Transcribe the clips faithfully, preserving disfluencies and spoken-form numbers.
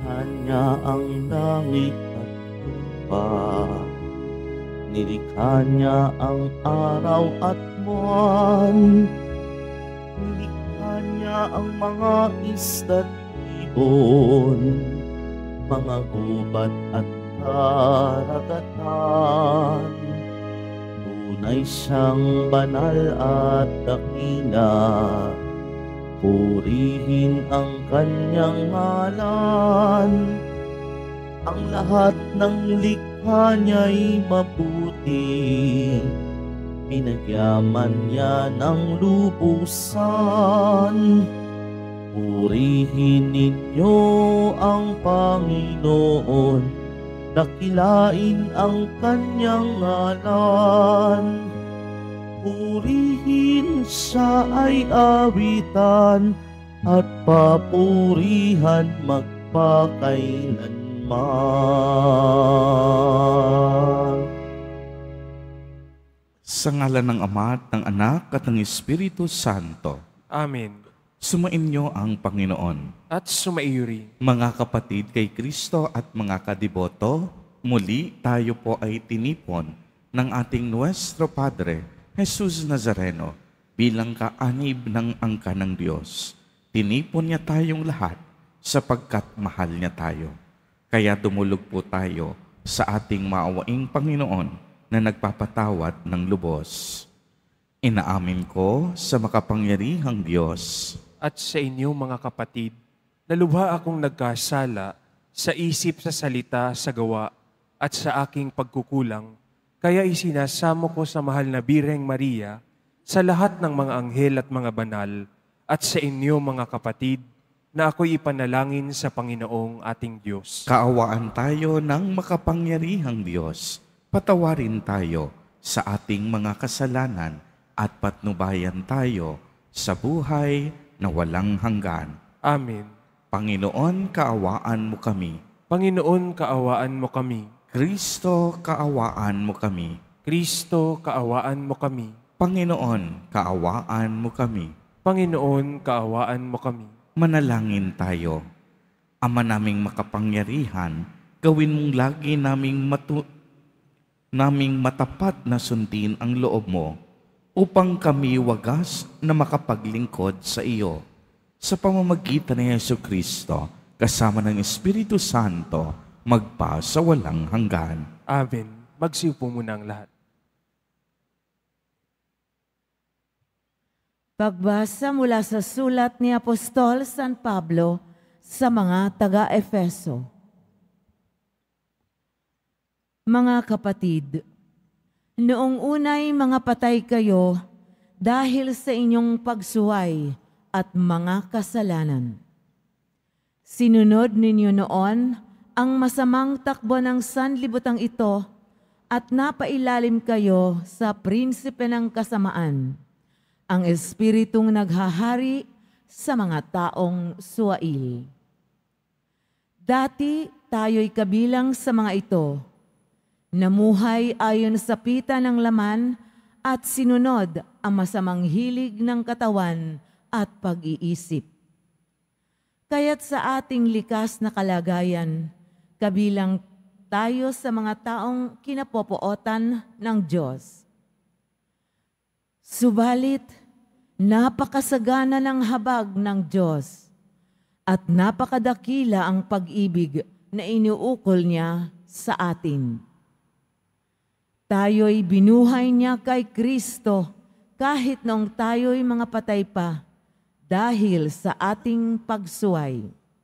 Niya ang langit at lupa, nilikha niya ang araw at buwan, nilikha niya ang mga isda't ibon, mga gubat at karagatan. Tunay siyang banal at dakila, purihin ang kanyang ngalan. Ang lahat ng likha niya'y mabuti, pinagyaman niya ng lubusan. Purihin ninyo ang Panginoon, dakilain ang kanyang ngalan. Purihin siya ay awitan, at papurihan magpakailanman. Sa ngalan ng Ama at ng Anak at ng Espiritu Santo. Amen. Sumainyo ang Panginoon. At sumaiyo rin. Mga kapatid kay Kristo at mga kadiboto, muli tayo po ay tinipon ng ating Nuestro Padre, Jesus Nazareno, bilang kaanib ng angka ng Diyos. Tinipon niya tayong lahat sapagkat mahal niya tayo. Kaya dumulog po tayo sa ating maawaing Panginoon na nagpapatawad ng lubos. Inaamin ko sa makapangyarihang Diyos At sa inyo mga kapatid, na lubha akong nagkasala sa isip, sa salita, sa gawa, at sa aking pagkukulang, kaya isinasamo ko sa mahal na Birheng Maria, sa lahat ng mga anghel at mga banal, at sa inyo mga kapatid, na ako'y ipanalangin sa Panginoong ating Diyos. Kaawaan tayo ng makapangyarihang Diyos. Patawarin tayo sa ating mga kasalanan at patnubayan tayo sa buhay na walang hanggan. Amen. Panginoon, kaawaan mo kami. Panginoon, kaawaan mo kami. Kristo, kaawaan mo kami. Kristo, kaawaan mo kami. Panginoon, kaawaan mo kami. Panginoon, kaawaan mo kami. Manalangin tayo. Ama naming makapangyarihan, gawin mong lagi naming matu naming matapat na sundin ang loob mo, upang kami wagas na makapaglingkod sa iyo. Sa pamamagitan ni Jesucristo, kasama ng Espiritu Santo, magpa sa walang hanggan. Amen. Magsiupo muna ang lahat. Pagbasa mula sa sulat ni Apostol San Pablo sa mga taga-Efeso. Mga kapatid, noong unay mga patay kayo dahil sa inyong pagsuway at mga kasalanan. Sinunod ninyo noon ang masamang takbo ng sanlibutan ito at napailalim kayo sa prinsipe ng kasamaan, ang espiritong naghahari sa mga taong suwail. Dati tayo'y kabilang sa mga ito, namuhay ayon sa pita ng laman at sinunod ang masamang hilig ng katawan at pag-iisip. Kaya't sa ating likas na kalagayan, kabilang tayo sa mga taong kinapopootan ng Diyos. Subalit, napakasagana ng habag ng Diyos at napakadakila ang pag-ibig na iniukol niya sa atin. Tayo'y binuhay niya kay Kristo kahit noong tayo'y mga patay pa dahil sa ating pagsuway.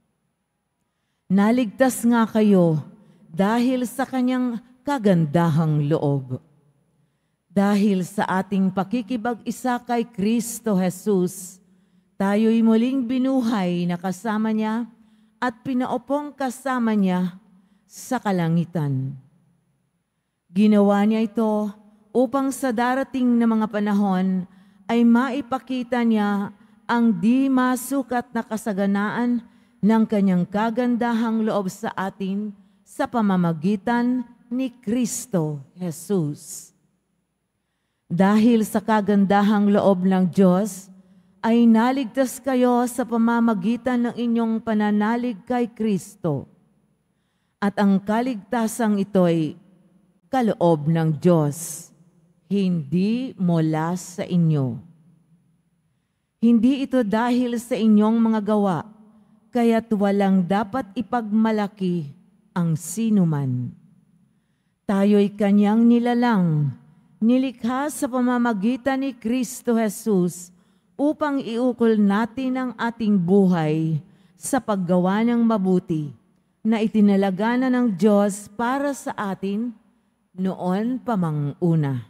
Naligtas nga kayo dahil sa kanyang kagandahang loob. Dahil sa ating pakikibag-isa kay Kristo Jesus, tayo'y muling binuhay na kasama niya at pinaupong kasama niya sa kalangitan. Ginawa niya ito upang sa darating na mga panahon ay maipakita niya ang di masukat na kasaganaan ng kanyang kagandahang loob sa atin sa pamamagitan ni Kristo Jesus. Dahil sa kagandahang loob ng Diyos, ay naligtas kayo sa pamamagitan ng inyong pananalig kay Kristo. At ang kaligtasang ito'y kaloob ng Diyos, hindi mula sa inyo. Hindi ito dahil sa inyong mga gawa, kaya't walang dapat ipagmalaki ang sinuman. Tayo'y kanyang nilalang, nilikha sa pamamagitan ni Kristo Jesus upang iukol natin ang ating buhay sa paggawa ng mabuti na itinalaga na ng Diyos para sa atin noon pa mang una.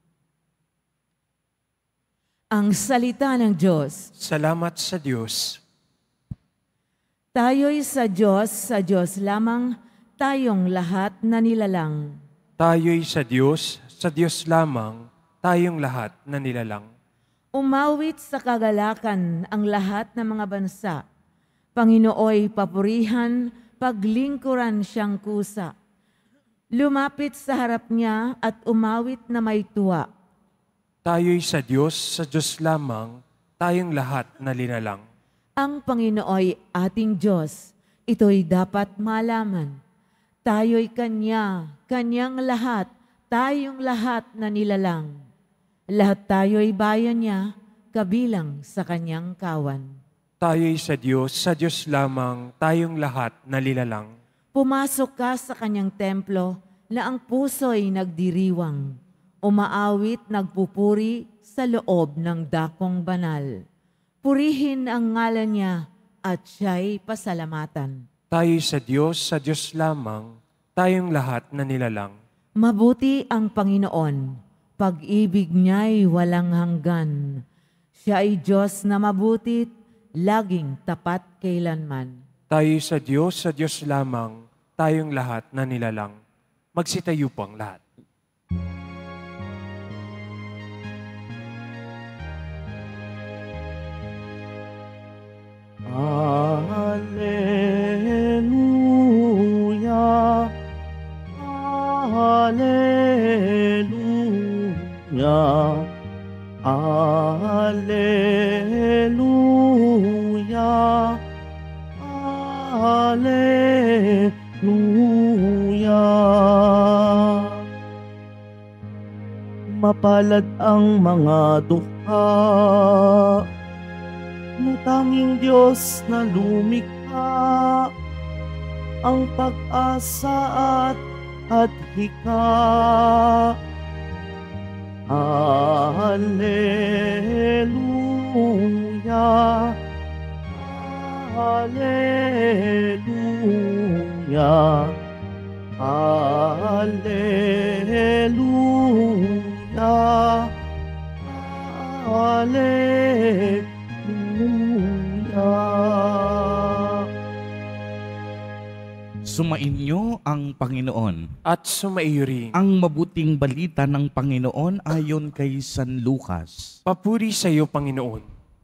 Ang salita ng Diyos. Salamat sa Diyos. Tayo'y sa Diyos, sa Diyos lamang, tayong lahat na nilalang. Tayo'y sa Diyos, sa Diyos lamang, tayong lahat na nilalang. Umawit sa kagalakan ang lahat ng mga bansa. Panginooy papurihan, paglingkuran siyang kusa. Lumapit sa harap niya at umawit na may tuwa. Tayo'y sa Diyos, sa Diyos lamang, tayong lahat na linalang. Ang Panginooy ating Diyos, ito'y dapat malaman. Tayo'y Kanya, Kanyang lahat, tayong lahat na nilalang. Lahat tayo'y bayan niya, kabilang sa Kanyang kawan. Tayo'y sa Diyos, sa Diyos lamang, tayong lahat na lilalang. Pumasok ka sa Kanyang templo na ang puso'y nagdiriwang. Umaawit, nagpupuri sa loob ng dakong banal. Purihin ang ngalan niya at siya'y pasalamatan. Tayo'y sa Diyos, sa Diyos lamang, tayong lahat na nilalang. Mabuti ang Panginoon, pag-ibig niya'y walang hanggan. Siya ay Diyos na mabutit, laging tapat kailanman. Tayo'y sa Diyos, sa Diyos lamang, tayong lahat na nilalang. Magsitayo po ang lahat. Hallelujah, Hallelujah, Hallelujah, Hallelujah. Mapalad ang mga dukha na tanging Diyos na lumikha, ang pag-asa at adhika. Hallelujah, Hallelujah, Hallelujah, Hallelujah. Sumainyo ang Panginoon. At sumaiyo rin. Ang mabuting balita ng Panginoon ayon kay San Lucas. Papuri sa iyo, Panginoon.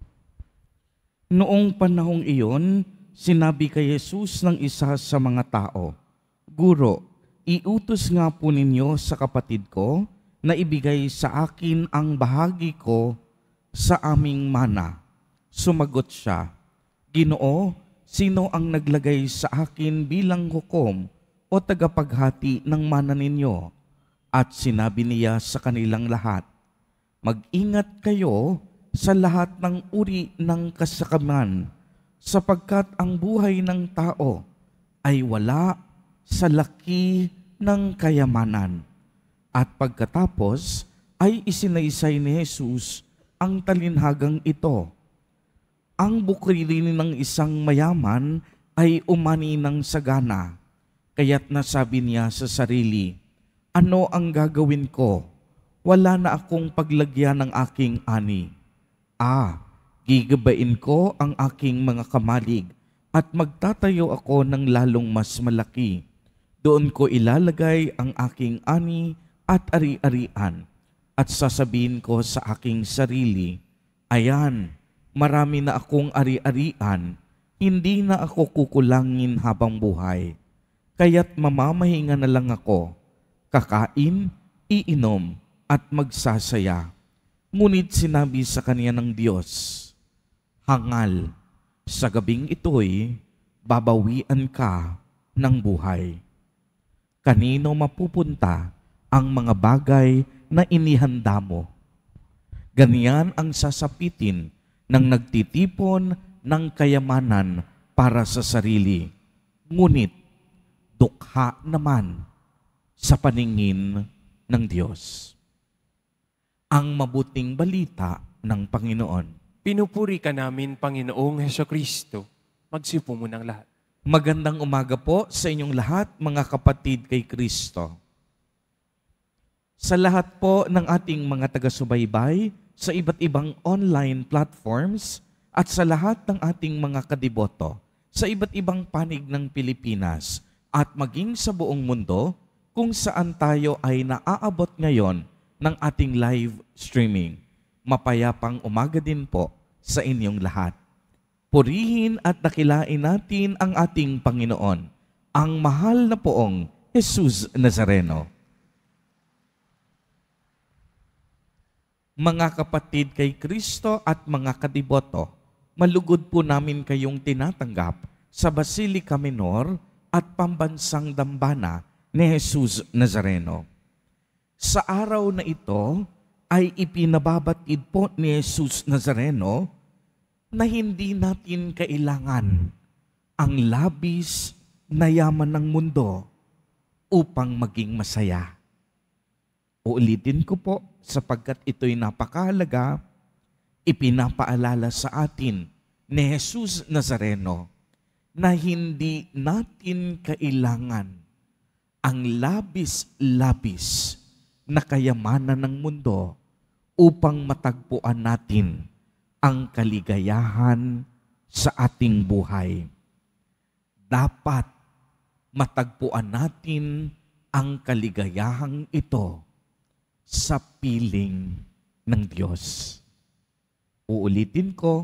Noong panahong iyon, sinabi kay Jesus ng isa sa mga tao, Guro, iutos nga po ninyo sa kapatid ko na ibigay sa akin ang bahagi ko sa aming mana. Sumagot siya, Ginoo, sino ang naglagay sa akin bilang hukom o tagapaghati ng mana ninyo? At sinabi niya sa kanilang lahat, Mag-ingat kayo sa lahat ng uri ng kasakaman, sapagkat ang buhay ng tao ay wala sa laki ng kayamanan. At pagkatapos ay isinaysay ni Jesus ang talinhagang ito. Ang bukirin ng isang mayaman ay umani ng sagana, kaya't nasabi niya sa sarili, Ano ang gagawin ko? Wala na akong paglagyan ng aking ani. Ah, gigabain ko ang aking mga kamalig at magtatayo ako ng lalong mas malaki. Doon ko ilalagay ang aking ani at ari-arian at sasabihin ko sa aking sarili, Ayan, marami na akong ari-arian, hindi na ako kukulangin habang buhay. Kaya't mamamahinga na lang ako, kakain, iinom, at magsasaya. Ngunit sinabi sa kanya ng Diyos, Hangal, sa gabing ito'y babawian ka ng buhay. Kanino mapupunta ang mga bagay na inihanda mo? Ganyan ang sasapitin ng nagtitipon ng kayamanan para sa sarili, ngunit dukha naman sa paningin ng Diyos. Ang mabuting balita ng Panginoon. Pinupuri ka namin, Panginoong Hesukristo. Magsipo mo ng lahat. Magandang umaga po sa inyong lahat, mga kapatid kay Kristo. Sa lahat po ng ating mga taga-subaybay sa iba't ibang online platforms at sa lahat ng ating mga kadiboto sa iba't ibang panig ng Pilipinas at maging sa buong mundo kung saan tayo ay naaabot ngayon ng ating live streaming. Mapayapang umaga din po sa inyong lahat. Purihin at dakilain natin ang ating Panginoon, ang mahal na poong Jesus Nazareno. Mga kapatid kay Kristo at mga kadiboto, malugod po namin kayong tinatanggap sa Basilica Minor at Pambansang Dambana ni Jesus Nazareno. Sa araw na ito ay ipinababatid po ni Jesus Nazareno na hindi natin kailangan ang labis na yaman ng mundo upang maging masaya. Uulitin ko po sapagkat ito'y napakahalaga, ipinapaalala sa atin ni Jesus Nazareno na hindi natin kailangan ang labis-labis na kayamanan ng mundo upang matagpuan natin ang kaligayahan sa ating buhay. Dapat matagpuan natin ang kaligayahang ito sa piling ng Diyos. Uulitin ko,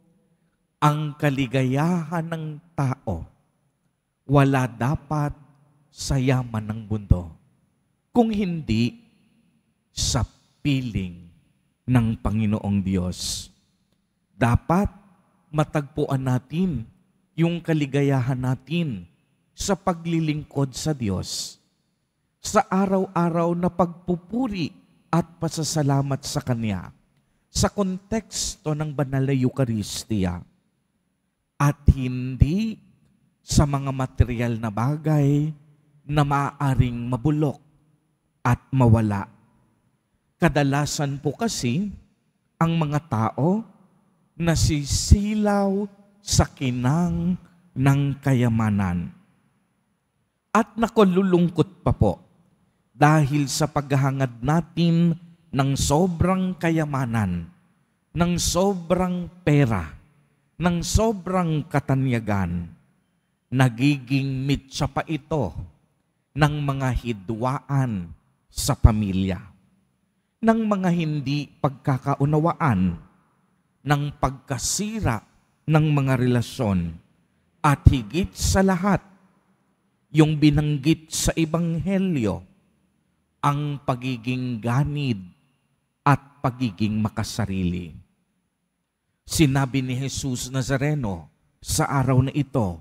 ang kaligayahan ng tao wala dapat sa yaman ng mundo, kung hindi sa piling ng Panginoong Diyos. Dapat matagpuan natin yung kaligayahan natin sa paglilingkod sa Diyos, sa araw-araw na pagpupuri at pasasalamat sa Kanya, sa konteksto ng banal na Eucharistia, at hindi sa mga material na bagay na maaaring mabulok at mawala. Kadalasan po kasi ang mga tao nasisilaw sa kinang ng kayamanan. At nakululungkot pa po dahil sa paghahangad natin ng sobrang kayamanan, ng sobrang pera, ng sobrang katanyagan, nagiging mitsa pa ito ng mga hidwaan sa pamilya, ng mga hindi pagkakaunawaan, ng pagkasira ng mga relasyon, at higit sa lahat, yung binanggit sa Ebanghelyo, ang pagiging ganid at pagiging makasarili. Sinabi ni Jesus Nazareno sa araw na ito,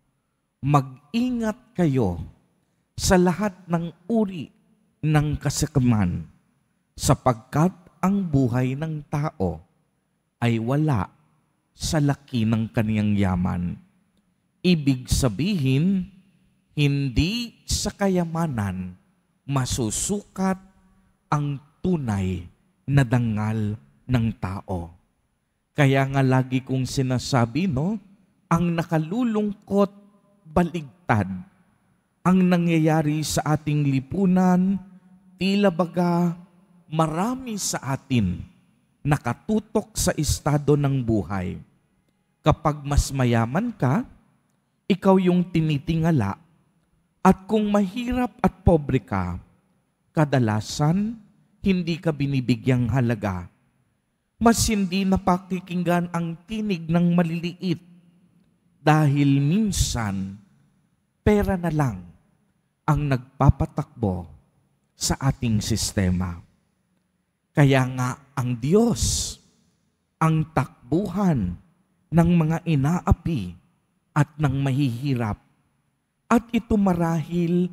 mag-ingat kayo sa lahat ng uri ng kasakaman, sapagkat ang buhay ng tao ay wala sa laki ng kaniyang yaman. Ibig sabihin, hindi sa kayamanan masusukat ang tunay na dangal ng tao. Kaya nga lagi kong sinasabi, no, ang nakalulungkot baligtad, ang nangyayari sa ating lipunan, tila baga marami sa atin nakatutok sa estado ng buhay. Kapag mas mayaman ka, ikaw yung tinitingala, at kung mahirap at pobre ka, kadalasan hindi ka binibigyang halaga. Mas hindi napakikinggan ang tinig ng maliliit dahil minsan pera na lang ang nagpapatakbo sa ating sistema. Kaya nga ang Diyos, ang takbuhan ng mga inaapi at ng mahihirap, at ito marahil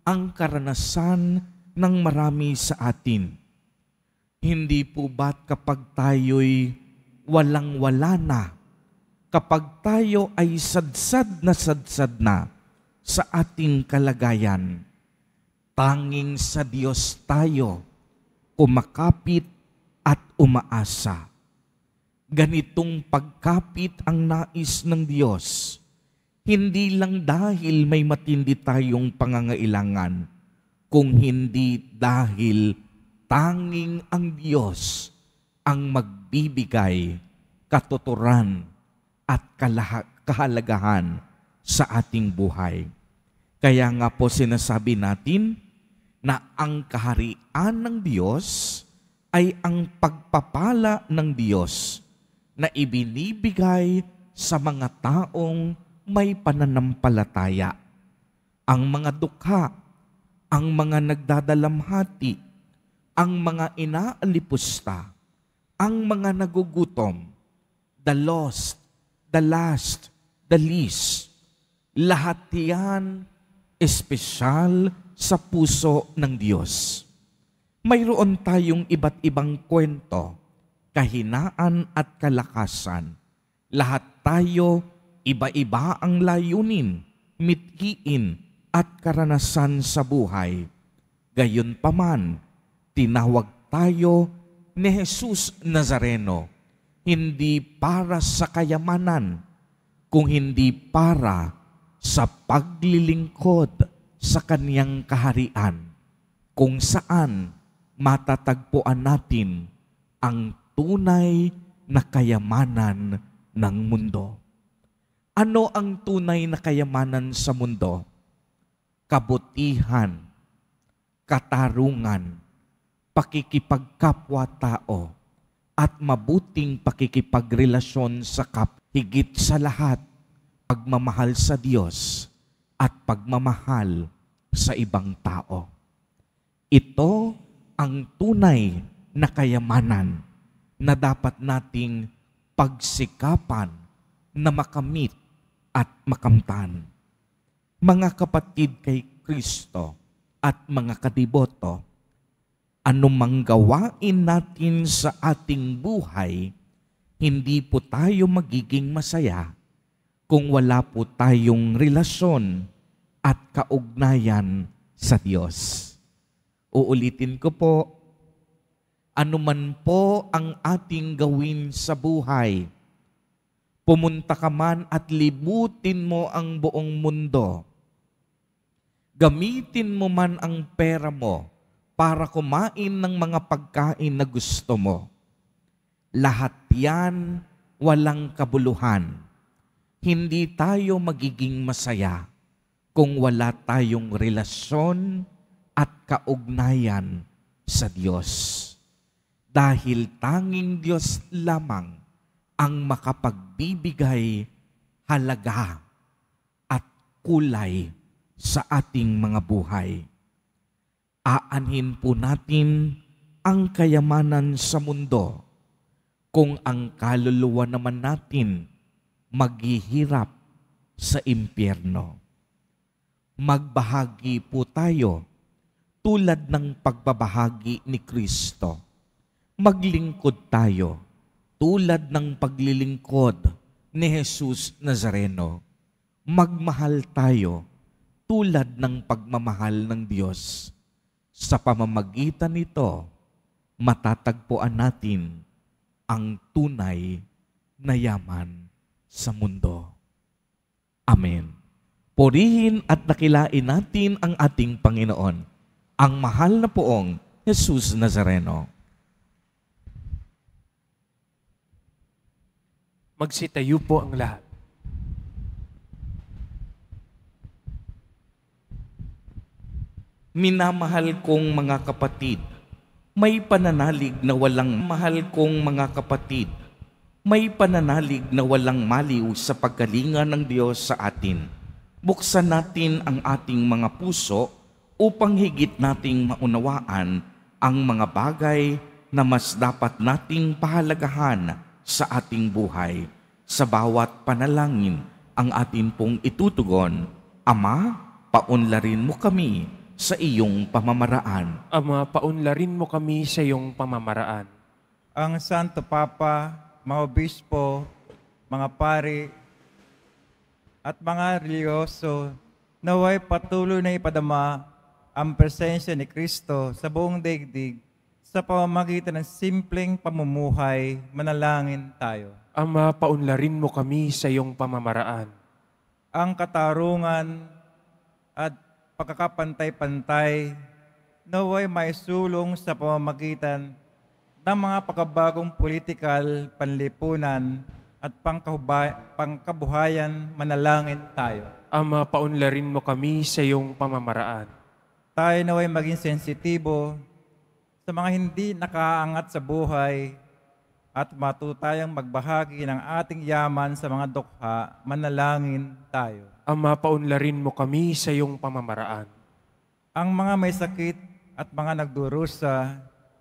ang karanasan ng marami sa atin. Hindi po ba't kapag tayo'y walang-wala na, kapag tayo ay sadsad na sadsad na sa ating kalagayan, tanging sa Diyos tayo kumakapit at umaasa. Ganitong pagkapit ang nais ng Diyos, hindi lang dahil may matindi tayong pangangailangan, kung hindi dahil tanging ang Diyos ang magbibigay katuturan at kalaha- kahalagahan sa ating buhay. Kaya nga po sinasabi natin na ang kaharian ng Diyos ay ang pagpapala ng Diyos na ibinibigay sa mga taong may pananampalataya. Ang mga dukha, ang mga nagdadalamhati, ang mga inaalipusta, ang mga nagugutom, the lost, the last, the least, lahat yan espesyal sa puso ng Diyos. Mayroon tayong iba't ibang kwento, kahinaan at kalakasan. Lahat tayo iba-iba ang layunin, mithiin at karanasan sa buhay. Gayunpaman, tinawag tayo ni Jesus Nazareno, hindi para sa kayamanan, kung hindi para sa paglilingkod sa Kaniyang kaharian, kung saan matatagpuan natin ang tunay na kayamanan ng mundo. Ano ang tunay na kayamanan sa mundo? Kabutihan, katarungan, pakikipagkapwa-tao, at mabuting pakikipagrelasyon sa kap. Higit sa lahat, pagmamahal sa Diyos at pagmamahal sa ibang tao. Ito ang tunay na kayamanan na dapat nating pagsikapan na makamit at makamtan. Mga kapatid kay Kristo at mga kadiboto, anumang gawain natin sa ating buhay, hindi po tayo magiging masaya kung wala po tayong relasyon at kaugnayan sa Diyos. Uulitin ko po, anuman po ang ating gawin sa buhay, pumunta ka man at libutin mo ang buong mundo. Gamitin mo man ang pera mo para kumain ng mga pagkain na gusto mo. Lahat yan walang kabuluhan. Hindi tayo magiging masaya kung wala tayong relasyon at kaugnayan sa Diyos. Dahil tanging Diyos lamang ang makapagbibigay halaga at kulay sa ating mga buhay. Aanhin po natin ang kayamanan sa mundo kung ang kaluluwa naman natin maghihirap sa impyerno. Magbahagi po tayo tulad ng pagbabahagi ni Kristo. Maglingkod tayo tulad ng paglilingkod ni Jesus Nazareno. Magmahal tayo tulad ng pagmamahal ng Diyos. Sa pamamagitan nito, matatagpuan natin ang tunay na yaman sa mundo. Amen. Purihin at dakilain natin ang ating Panginoon, ang mahal na poong Jesus Nazareno. Magsitayo po ang lahat. Minamahal kong mga kapatid, may pananalig na walang mahal kong mga kapatid, may pananalig na walang maliw sa pagkalinga ng Diyos sa atin. Buksan natin ang ating mga puso upang higit nating maunawaan ang mga bagay na mas dapat nating pahalagahan sa ating buhay. Sa bawat panalangin ang atin pong itutugon, Ama, paunlarin mo kami sa iyong pamamaraan. Ama, paunlarin mo kami sa iyong pamamaraan. Ang Santo Papa, mga obispo, mga pari, at mga reliyoso, naway patuloy na ipadama ang presensya ni Kristo sa buong daigdig sa pamamagitan ng simpleng pamumuhay. Manalangin tayo. Ama, paunlarin mo kami sa iyong pamamaraan. Ang katarungan at pagkakapantay-pantay naway may sulong sa pamamagitan ng mga pagkabagong politikal, panlipunan at pangkahuba- pangkabuhayan. Manalangin tayo. Ama, paunlarin mo kami sa iyong pamamaraan. Tayo naway maging sensitibo sa mga hindi nakaangat sa buhay at matutayang magbahagi ng ating yaman sa mga dukha. Manalangin tayo. Ama, paunlarin mo kami sa iyong pamamaraan. Ang mga may sakit at mga nagdurusa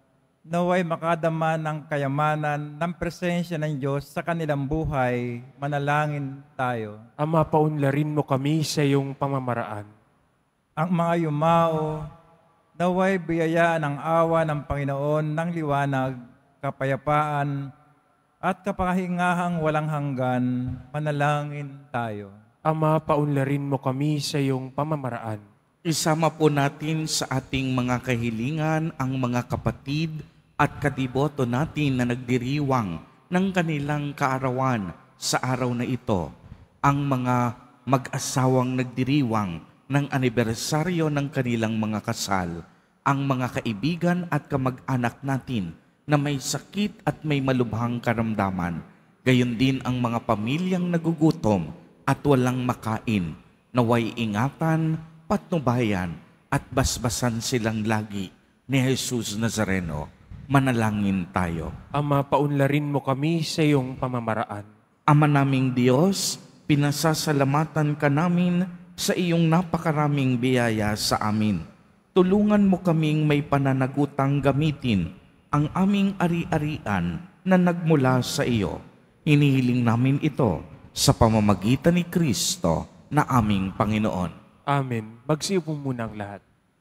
naway makadama ng kayamanan ng presensya ng Diyos sa kanilang buhay. Manalangin tayo. Ama, paunlarin mo kami sa iyong pamamaraan. Ang mga yumao naway biyayaan ng awa ng Panginoon ng liwanag, kapayapaan at kapahingahang walang hanggan. Manalangin tayo. Ama, paunlarin mo kami sa iyong pamamaraan. Isama po natin sa ating mga kahilingan ang mga kapatid at kadiboto natin na nagdiriwang ng kanilang kaarawan sa araw na ito. Ang mga mag-asawang nagdiriwang ng anibersaryo ng kanilang mga kasal, ang mga kaibigan at kamag-anak natin na may sakit at may malubhang karamdaman, gayon din ang mga pamilyang nagugutom at walang makain, naway ingatan, patnubayan at basbasan silang lagi ni Jesus Nazareno. Manalangin tayo. Ama, paunlarin mo kami sa iyong pamamaraan. Ama naming Diyos, pinasasalamatan ka namin sa iyong napakaraming biyaya sa amin. Tulungan mo kaming may pananagutang gamitin ang aming ari-arian na nagmula sa iyo. Hinihiling namin ito sa pamamagitan ni Kristo na aming Panginoon. Amen. Magsiupo muna ang lahat.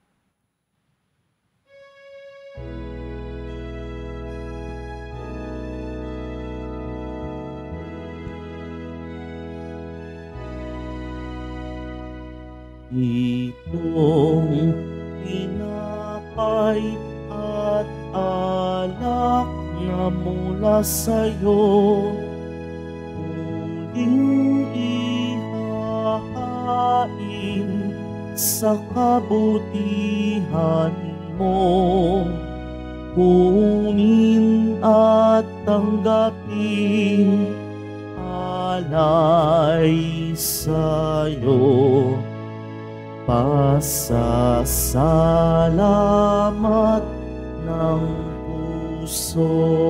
Itong tinapay at alak na mula sa'yo, muling ihahain sa kabutihan mo. Kunin at tanggapin alay sa'yo. Pasasalamat ng puso.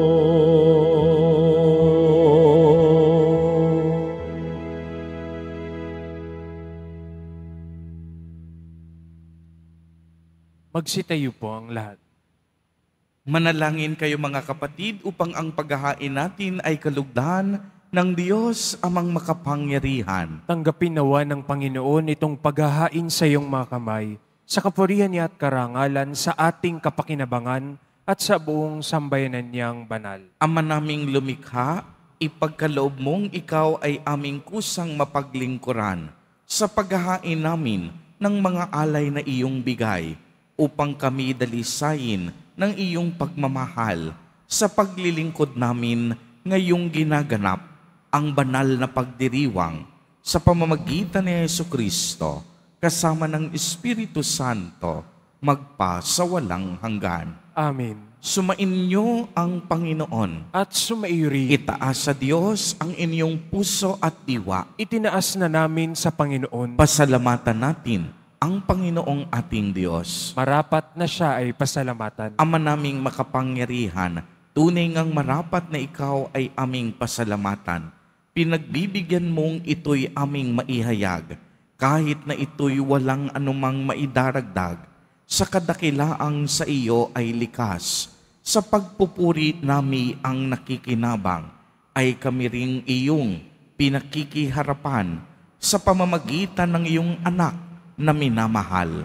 Magsitayo po ang lahat. Manalangin kayo mga kapatid upang ang paghahain natin ay kalugdan ng Diyos amang makapangyarihan. Tanggapin nawa ng Panginoon itong paghahain sa iyong mga kamay, sa kapurihan niya at karangalan, sa ating kapakinabangan at sa buong sambayanan niyang banal. Ama naming lumikha, ipagkaloob mong ikaw ay aming kusang mapaglingkuran sa paghahain namin ng mga alay na iyong bigay, upang kami dalisayin ng iyong pagmamahal sa paglilingkod namin ngayong ginaganap ang banal na pagdiriwang sa pamamagitan ni Jesucristo kasama ng Espiritu Santo magpa sa walang hanggan. Amen. Sumainyo ang Panginoon. At sumairi, Itaas sa Diyos ang inyong puso at diwa. itinaas na namin sa Panginoon. Pasalamatan natin ang Panginoong ating Diyos. Marapat na siya ay pasalamatan. Ama naming makapangyarihan, tunay ngang marapat na ikaw ay aming pasalamatan. Pinagbibigyan mong ito'y aming maihayag, kahit na ito'y walang anumang maidaragdag, sa kadakilaang sa iyo ay likas. Sa pagpupuri nami ang nakikinabang, ay kami ring iyong pinakikiharapan sa pamamagitan ng iyong anak na minamahal.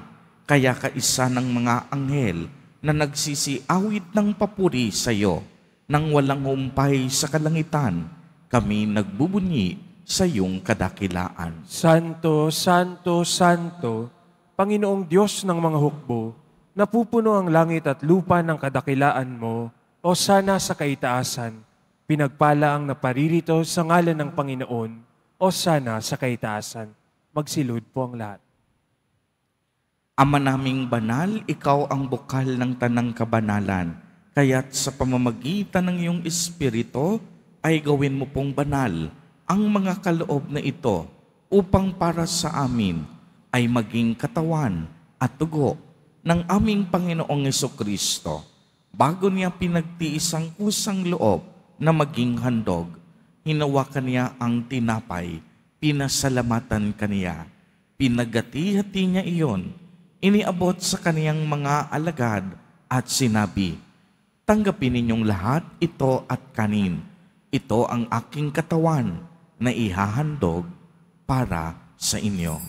Kaya kaisa ng mga anghel na nagsisiawit ng papuri sa iyo, nang walang humpay sa kalangitan, kami nagbubunyi sa iyong kadakilaan. Santo, Santo, Santo, Panginoong Diyos ng mga hukbo, napupuno ang langit at lupa ng kadakilaan mo, o sana sa kaitaasan. Pinagpala ang naparirito sa ngalan ng Panginoon, o sana sa kaitaasan. Magsilud po ang lahat. Ama naming banal, ikaw ang bukal ng tanang kabanalan. Kaya't sa pamamagitan ng iyong Espiritu, ay gawin mo pong banal ang mga kaloob na ito upang para sa amin ay maging katawan at dugo ng aming Panginoong Jesucristo. Bago niya pinagtiis ang kusang loob na maging handog, hinawakan niya ang tinapay, pinasalamatan kaniya, pinagati-hati niya iyon, iniabot sa kaniyang mga alagad at sinabi, tanggapin ninyong lahat ito at kanin. Ito ang aking katawan na ihahandog para sa inyo.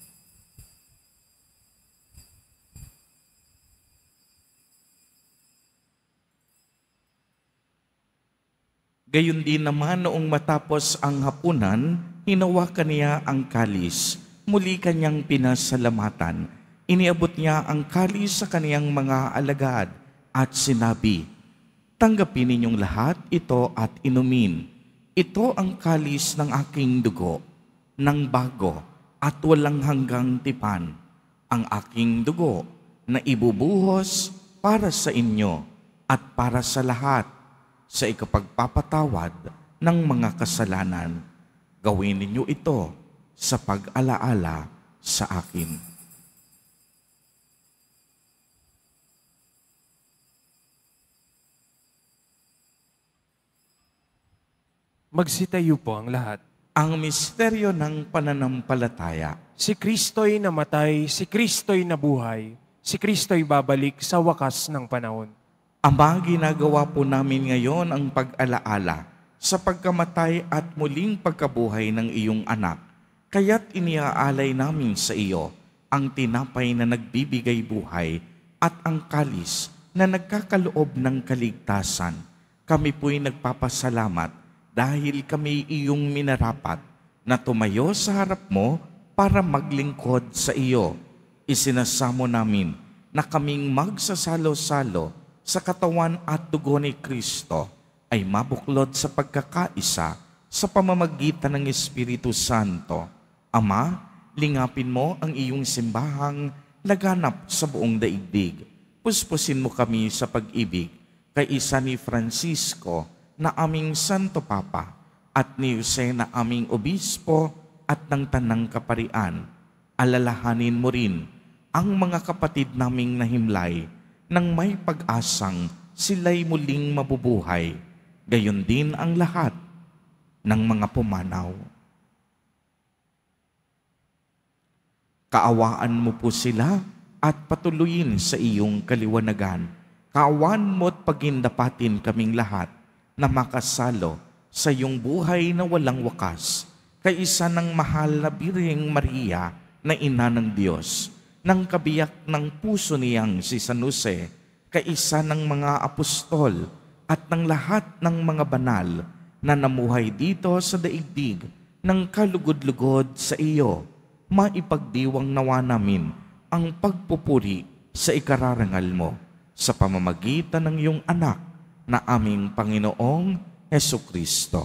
Gayon din naman noong matapos ang hapunan, hinawakan niya ang kalis, muli kanyang pinasalamatan. Iniabot niya ang kalis sa kaniyang mga alagad at sinabi, tanggapin ninyong lahat ito at inumin. Ito ang kalis ng aking dugo, ng bago at walang hanggang tipan, ang aking dugo na ibubuhos para sa inyo at para sa lahat sa ikapagpapatawad ng mga kasalanan. Gawin ninyo ito sa pag-alaala sa akin. Magsitayo po ang lahat. Ang misteryo ng pananampalataya. Si Kristo'y namatay, si Kristo'y nabuhay, si Kristo'y babalik sa wakas ng panahon. Ama, ginagawa po namin ngayon ang pag-alaala sa pagkamatay at muling pagkabuhay ng iyong anak. Kaya't iniaalay namin sa iyo ang tinapay na nagbibigay buhay at ang kalis na nagkakaloob ng kaligtasan. Kami po'y nagpapasalamat dahil kami iyong minarapat na tumayo sa harap mo para maglingkod sa iyo. Isinasamo namin na kaming magsasalo-salo sa katawan at dugo ni Kristo ay mabuklod sa pagkakaisa sa pamamagitan ng Espiritu Santo. Ama, lingapin mo ang iyong simbahang laganap sa buong daigdig. Puspusin mo kami sa pag-ibig kay isa ni Francisco na aming Santo Papa at ni Jose na aming Obispo at ng Tanang Kaparian. Alalahanin mo rin ang mga kapatid naming nahimlay nang may pag-asang sila'y muling mabubuhay, gayon din ang lahat ng mga pumanaw. Kaawaan mo po sila at patuloyin sa iyong kaliwanagan. Kaawaan mo at pagindapatin kaming lahat na makasalo sa iyong buhay na walang wakas, kay isa ng mahal na Birheng Maria na ina ng Diyos, ng kabiyak ng puso niyang si San Jose, kaisa ng mga apostol at ng lahat ng mga banal na namuhay dito sa daigdig ng kalugod-lugod sa iyo, maipagdiwang nawa namin ang pagpupuri sa ikararangal mo sa pamamagitan ng iyong anak na aming Panginoong Jesucristo.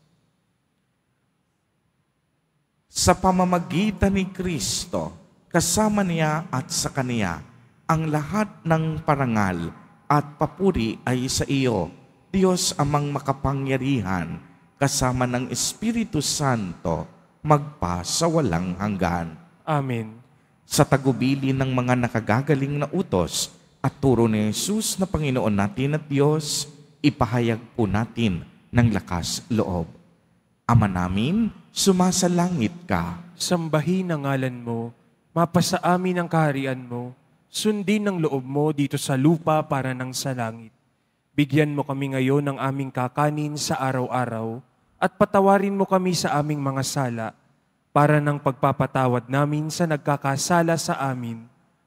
Sa pamamagitan ni Kristo, kasama niya at sa Kaniya, ang lahat ng parangal at papuri ay sa iyo, Diyos amang makapangyarihan, kasama ng Espiritu Santo, magpa sa walang hanggan. Amen. Sa tagubili ng mga nakagagaling na utos at turo ni Jesus na Panginoon natin at Diyos, ipahayag po natin ng lakas loob. Ama namin, sumasalangit ka. Sambahin ang ngalan mo, mapasa amin ang kaharian mo, sundin ang loob mo dito sa lupa para ng sa langit. Bigyan mo kami ngayon ng aming kakanin sa araw-araw at patawarin mo kami sa aming mga sala para ng pagpapatawad namin sa nagkakasala sa amin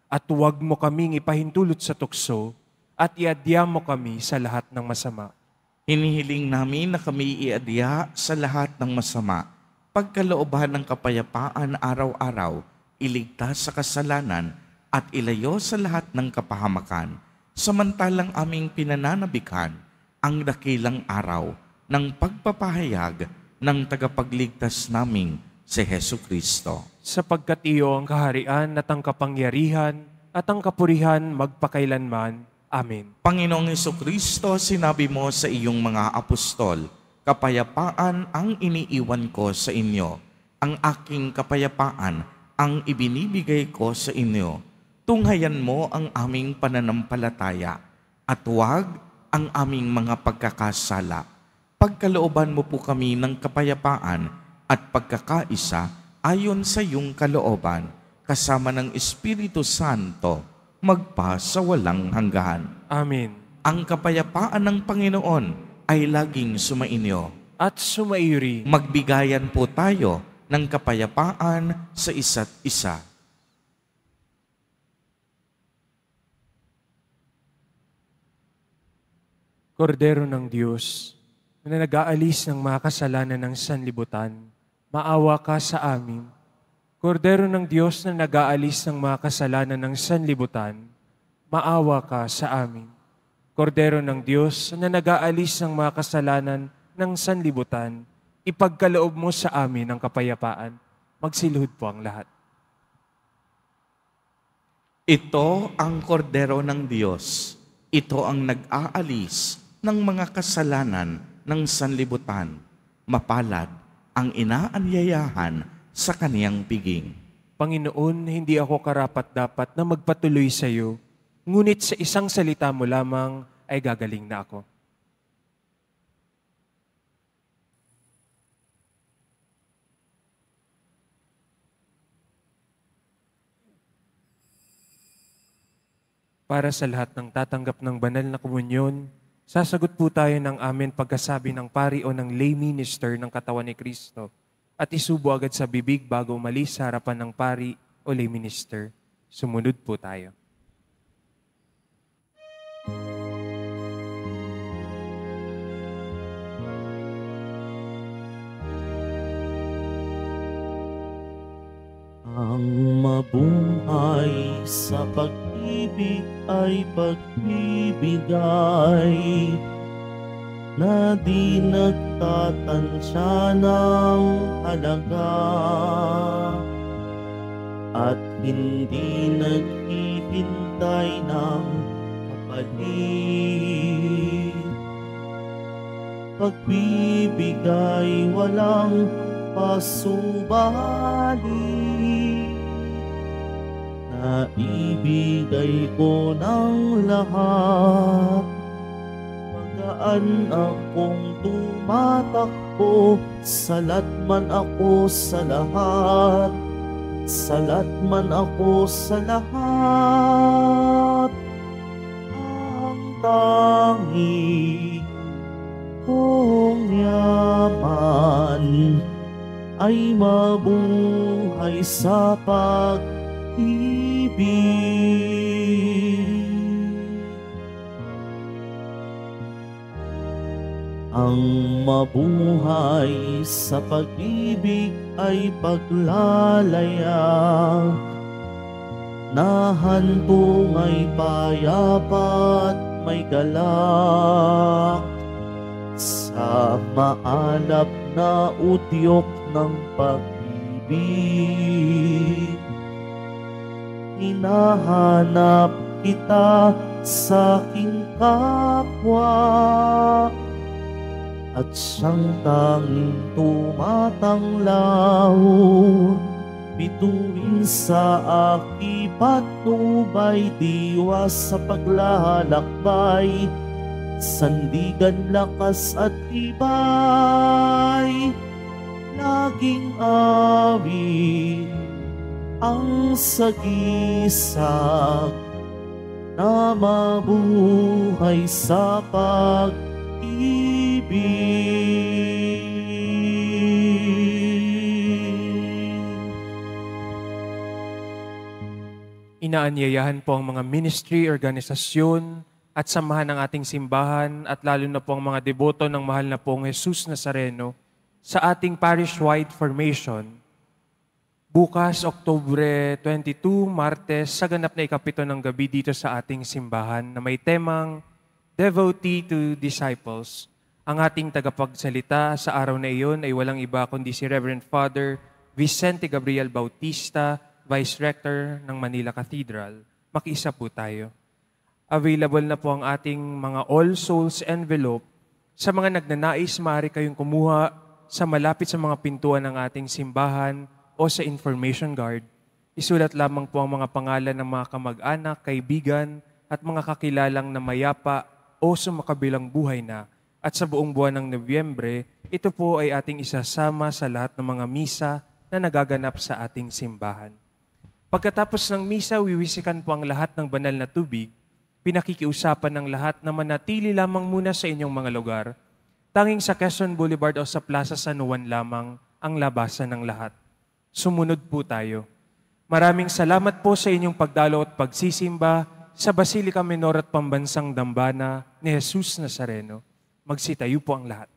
at huwag mo kaming ipahintulot sa tukso, at iadya mo kami sa lahat ng masama. Hinihiling namin na kami iadya sa lahat ng masama, pagkalooban ng kapayapaan araw-araw, iligtas sa kasalanan, at ilayo sa lahat ng kapahamakan, samantalang aming pinananabikan ang dakilang araw ng pagpapahayag ng tagapagligtas naming si Hesu Kristo. Sapagkat iyo ang kaharian at ang kapangyarihan at ang kapurihan magpakailanman. Amen. Panginoong Hesu Kristo, sinabi mo sa iyong mga apostol, kapayapaan ang iniiwan ko sa inyo. Ang aking kapayapaan ang ibinibigay ko sa inyo. Tunghayan mo ang aming pananampalataya at huwag ang aming mga pagkakasala. Pagkalooban mo po kami ng kapayapaan at pagkakaisa ayon sa iyong kalooban, kasama ng Espiritu Santo, magpa sa walang hanggan. Amen. Ang kapayapaan ng Panginoon ay laging sumainyo. At sumaiyo rin. Magbigayan po tayo ng kapayapaan sa isa't isa. Kordero ng Diyos, na nag-aalis ng mga kasalanan ng sanlibutan, maawa ka sa amin. Kordero ng Diyos na nag-aalis ng mga kasalanan ng sanlibutan, maawa ka sa amin. Kordero ng Diyos na nag-aalis ng mga kasalanan ng sanlibutan, ipagkaloob mo sa amin ang kapayapaan. Magsiluhod po ang lahat. Ito ang kordero ng Diyos. Ito ang nag-aalis ng mga kasalanan ng sanlibutan. Mapalad ang inaanyayahan sa kaniyang piging. Panginoon, hindi ako karapat-dapat na magpatuloy sa iyo, ngunit sa isang salita mo lamang ay gagaling na ako. Para sa lahat ng tatanggap ng banal na komunyon, sasagot po tayo ng amen pagkasabi ng pari o ng lay minister ng katawan ni Kristo at isubo agad sa bibig bago umalis sa harapan ng pari o lay minister. Sumunod po tayo. Ang mabuhay sa pag-ibig ay pagbibigay na di nagtatansya ng halaga at hindi naghihintay ng kapalit. Pagbibigay walang pasubali, naibigay ko ng lahat. Magaan akong tumatakbo, salat man ako sa lahat, salat man ako sa lahat. Ang tangi kong yaman ay mabuhay sa pag-ibig. Ang mabuhay sa pag-ibig ay paglalaya, nahantong ay payapat may galak sa maalap na udyok ng pag-ibig. Hinahanap kita sa aking kapwa at siyang tanging tumatanglaw. Bituin sa aking patnubay, diwa sa paglalakbay, sandigan lakas at tibay. Laging awit ang sagisag na mabuhay sa pag-ibig. Inaanyayahan po ang mga ministry, organisasyon, at samahan ng ating simbahan at lalo na po ang mga deboto ng mahal na pong Jesus Nazareno sa ating parish-wide formation. Bukas, Oktubre twenty-two, Martes, sa ganap na ikapito ng gabi dito sa ating simbahan na may temang Devotee to Disciples. Ang ating tagapagsalita sa araw na iyon ay walang iba kundi si Reverend Father Vicente Gabriel Bautista, Vice Rector ng Manila Cathedral. Makiisa po tayo. Available na po ang ating mga All Souls envelope. Sa mga nagnanais, maaari kayong kumuha sa malapit sa mga pintuan ng ating simbahan o sa information guard. Isulat lamang po ang mga pangalan ng mga kamag-anak, kaibigan, at mga kakilalang na mayapa o sumakabilang buhay na. At sa buong buwan ng Nobyembre, ito po ay ating isasama sa lahat ng mga misa na nagaganap sa ating simbahan. Pagkatapos ng misa, wiwisikan po ang lahat ng banal na tubig. Pinakikiusapan ng lahat na manatili lamang muna sa inyong mga lugar. Tanging sa Quezon Boulevard o sa Plaza San Juan lamang ang labasan ng lahat. Sumunod po tayo. Maraming salamat po sa inyong pagdalo at pagsisimba sa Basilica Menor at Pambansang Dambana ni Jesus Nazareno. Magsitayo po ang lahat.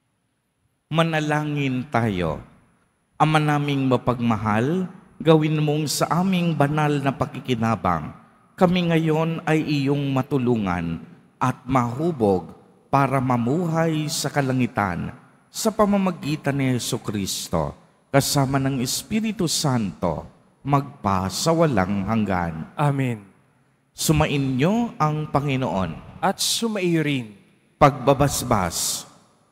Manalangin tayo. Ama naming mapagmahal, gawin mong sa aming banal na pakikinabang, kami ngayon ay iyong matulungan at mahubog para mamuhay sa kalangitan sa pamamagitan ni Jesucristo, kasama ng Espiritu Santo, magpa sa walang hanggan. Amen. Sumainyo ang Panginoon. At sumaiyo rin. Pagbabasbas.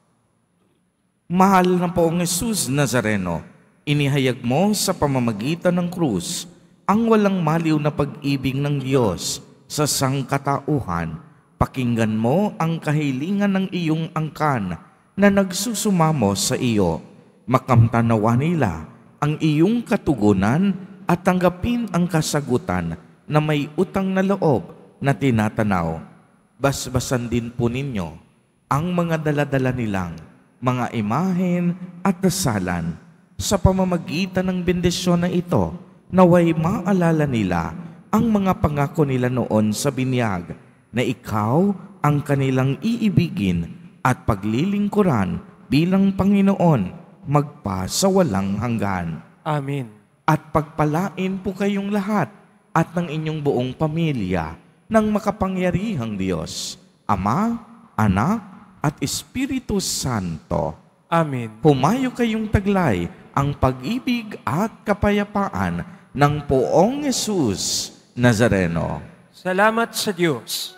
Mahal na poong Jesus Nazareno, inihayag mo sa pamamagitan ng krus ang walang maliw na pag-ibig ng Diyos sa sangkatauhan. Pakinggan mo ang kahilingan ng iyong angkan na nagsusumamo sa iyo. Makamtanawa nila ang iyong katugunan at tanggapin ang kasagutan na may utang na loob na tinatanaw. Basbasan din po ninyo ang mga daladala nilang mga imahen at dasalan. Sa pamamagitan ng bendisyon na ito, naway maalala nila ang mga pangako nila noon sa binyag na ikaw ang kanilang iibigin at paglilingkuran bilang Panginoon magpa sa walang hanggan. Amen. At pagpalain po kayong lahat at ng inyong buong pamilya ng makapangyarihang Diyos, Ama, Anak, at Espiritu Santo. Amen. Humayo kayong taglay ang pag-ibig at kapayapaan ng poong Jesus Nazareno. Salamat sa Diyos.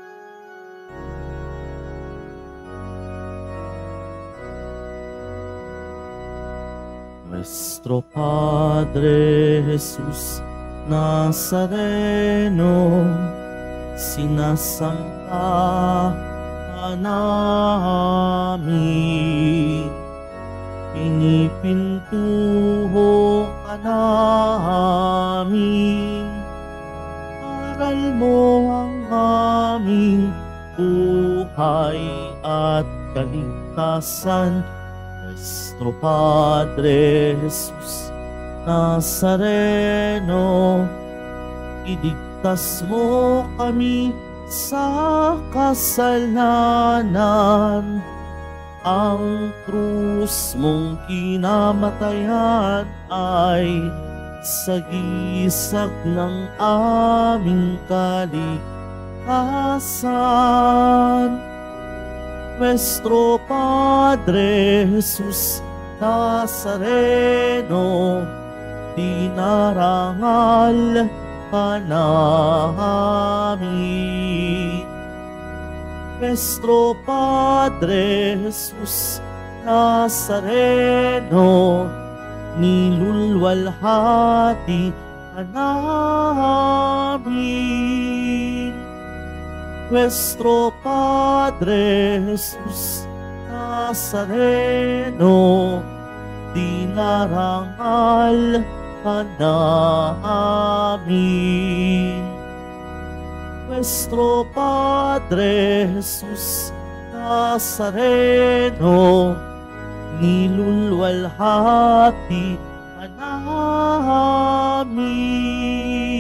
Nuestro Padre Jesus Nazareno, sinasamba ka namin, pinipintuho ka namin, aral mo ang aming buhay at kaligtasan. Nuestro Padre Jesus Nazareno, iligtas mo kami sa kasalanan. Ang krus mong kinamatayan ay sagisag ng aming kaligtasan. Nuestro Padre Jesus Nazareno, dinarangal ka namin. Nuestro Padre Jesus Nazareno, nilulwalhati ka namin. Nuestro Padre Jesus Nazareno, dinarangal ka namin. Nuestro Padre Jesus Nazareno, nilulwalhati ka namin.